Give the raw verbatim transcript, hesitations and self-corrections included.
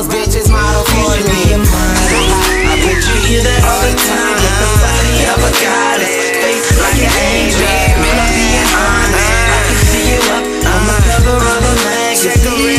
those bitches model for me. I bet you hear that all the time, that nobody ever got it. Face like an angel, man, I'm being honest. I can see you up on the cover of a magazine.